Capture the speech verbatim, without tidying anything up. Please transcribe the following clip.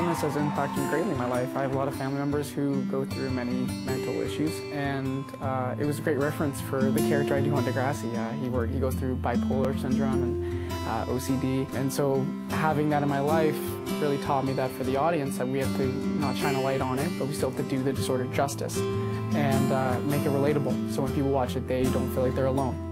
illness has impacted greatly my life. I have a lot of family members who go through many mental issues, and uh, it was a great reference for the character I do on Degrassi. Uh, he, work, he goes through bipolar syndrome and uh, O C D, and so having that in my life really taught me that for the audience that we have to not shine a light on it, but we still have to do the disorder justice and uh, make it relatable, so when people watch it, they don't feel like they're alone.